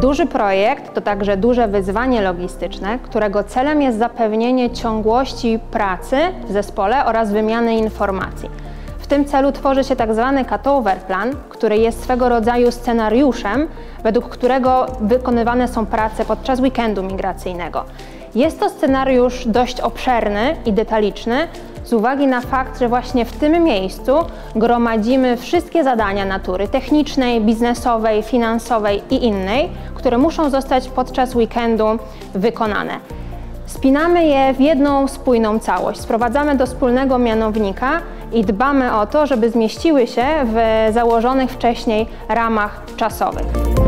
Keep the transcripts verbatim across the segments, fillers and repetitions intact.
Duży projekt to także duże wyzwanie logistyczne, którego celem jest zapewnienie ciągłości pracy w zespole oraz wymiany informacji. W tym celu tworzy się tak zwany cutover plan, który jest swego rodzaju scenariuszem, według którego wykonywane są prace podczas weekendu migracyjnego. Jest to scenariusz dość obszerny i detaliczny, z uwagi na fakt, że właśnie w tym miejscu gromadzimy wszystkie zadania natury technicznej, biznesowej, finansowej i innej, które muszą zostać podczas weekendu wykonane. Spinamy je w jedną spójną całość, sprowadzamy do wspólnego mianownika i dbamy o to, żeby zmieściły się w założonych wcześniej ramach czasowych.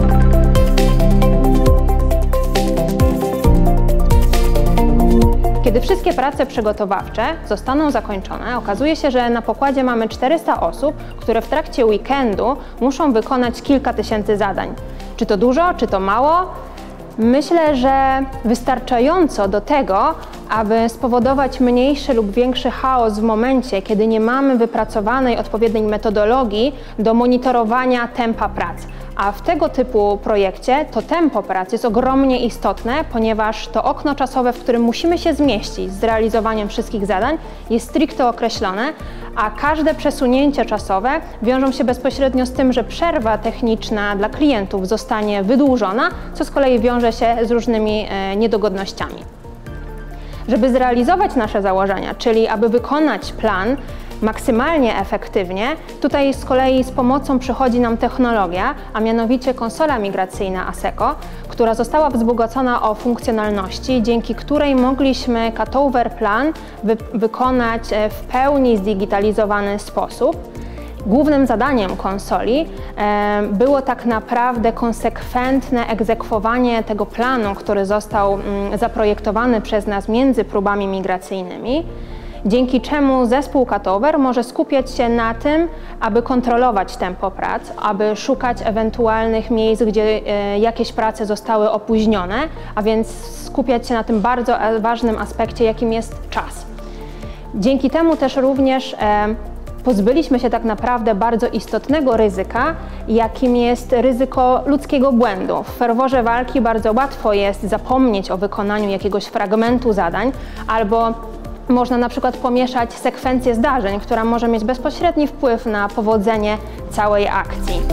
Kiedy wszystkie prace przygotowawcze zostaną zakończone, okazuje się, że na pokładzie mamy czterysta osób, które w trakcie weekendu muszą wykonać kilka tysięcy zadań. Czy to dużo, czy to mało? Myślę, że wystarczająco do tego, aby spowodować mniejszy lub większy chaos w momencie, kiedy nie mamy wypracowanej odpowiedniej metodologii do monitorowania tempa prac. A w tego typu projekcie to tempo pracy jest ogromnie istotne, ponieważ to okno czasowe, w którym musimy się zmieścić z realizowaniem wszystkich zadań, jest stricte określone, a każde przesunięcie czasowe wiążą się bezpośrednio z tym, że przerwa techniczna dla klientów zostanie wydłużona, co z kolei wiąże się z różnymi e, niedogodnościami. Żeby zrealizować nasze założenia, czyli aby wykonać plan maksymalnie efektywnie, tutaj z kolei z pomocą przychodzi nam technologia, a mianowicie konsola migracyjna ASECO, która została wzbogacona o funkcjonalności, dzięki której mogliśmy cutover plan wy wykonać w pełni zdigitalizowany sposób. Głównym zadaniem konsoli e, było tak naprawdę konsekwentne egzekwowanie tego planu, który został mm, zaprojektowany przez nas między próbami migracyjnymi, dzięki czemu zespół cutover może skupiać się na tym, aby kontrolować tempo prac, aby szukać ewentualnych miejsc, gdzie e, jakieś prace zostały opóźnione, a więc skupiać się na tym bardzo ważnym aspekcie, jakim jest czas. Dzięki temu też również e, pozbyliśmy się tak naprawdę bardzo istotnego ryzyka, jakim jest ryzyko ludzkiego błędu. W ferworze walki bardzo łatwo jest zapomnieć o wykonaniu jakiegoś fragmentu zadań, albo można na przykład pomieszać sekwencję zdarzeń, która może mieć bezpośredni wpływ na powodzenie całej akcji.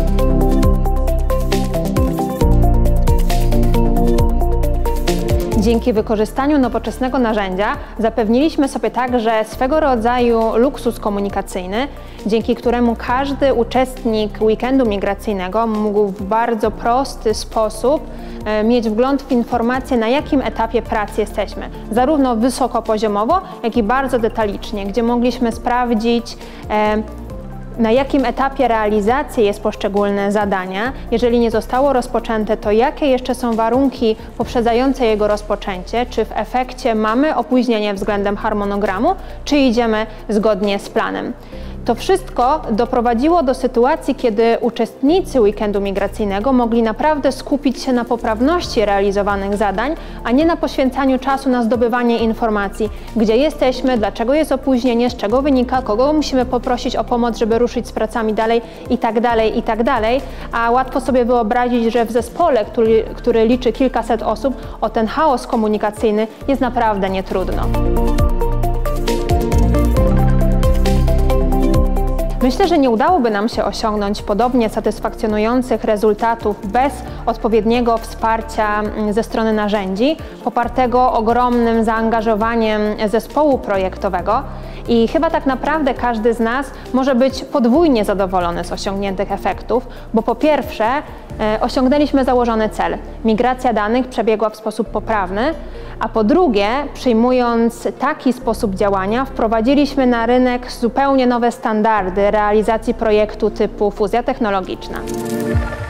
Dzięki wykorzystaniu nowoczesnego narzędzia zapewniliśmy sobie także swego rodzaju luksus komunikacyjny, dzięki któremu każdy uczestnik weekendu migracyjnego mógł w bardzo prosty sposób mieć wgląd w informacje, na jakim etapie pracy jesteśmy, zarówno wysokopoziomowo, jak i bardzo detalicznie, gdzie mogliśmy sprawdzić, na jakim etapie realizacji jest poszczególne zadania. Jeżeli nie zostało rozpoczęte, to jakie jeszcze są warunki poprzedzające jego rozpoczęcie, czy w efekcie mamy opóźnienie względem harmonogramu, czy idziemy zgodnie z planem. To wszystko doprowadziło do sytuacji, kiedy uczestnicy weekendu migracyjnego mogli naprawdę skupić się na poprawności realizowanych zadań, a nie na poświęcaniu czasu na zdobywanie informacji, gdzie jesteśmy, dlaczego jest opóźnienie, z czego wynika, kogo musimy poprosić o pomoc, żeby ruszyć z pracami dalej i tak dalej, i tak dalej. A łatwo sobie wyobrazić, że w zespole, który, który liczy kilkaset osób, o ten chaos komunikacyjny jest naprawdę nietrudno. Myślę, że nie udałoby nam się osiągnąć podobnie satysfakcjonujących rezultatów bez odpowiedniego wsparcia ze strony narzędzi, popartego ogromnym zaangażowaniem zespołu projektowego. I chyba tak naprawdę każdy z nas może być podwójnie zadowolony z osiągniętych efektów, bo po pierwsze e, osiągnęliśmy założony cel. Migracja danych przebiegła w sposób poprawny, a po drugie, przyjmując taki sposób działania, wprowadziliśmy na rynek zupełnie nowe standardy realizacji projektu typu fuzja technologiczna.